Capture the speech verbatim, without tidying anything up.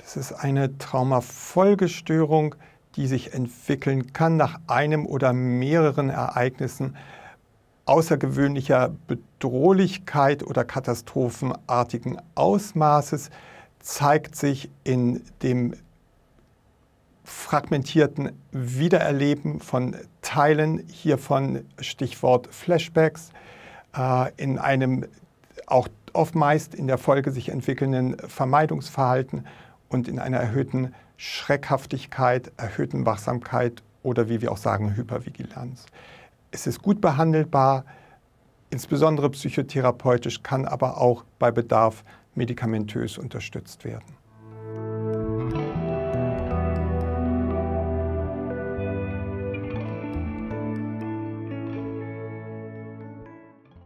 Das ist eine Traumafolgestörung, die sich entwickeln kann nach einem oder mehreren Ereignissen außergewöhnlicher Bedrohlichkeit oder katastrophenartigen Ausmaßes, zeigt sich in dem fragmentierten Wiedererleben von Teilen hiervon, Stichwort Flashbacks, äh, in einem auch oft meist in der Folge sich entwickelnden Vermeidungsverhalten und in einer erhöhten Schreckhaftigkeit, erhöhten Wachsamkeit oder wie wir auch sagen, Hypervigilanz. Es ist gut behandelbar, insbesondere psychotherapeutisch, kann aber auch bei Bedarf medikamentös unterstützt werden.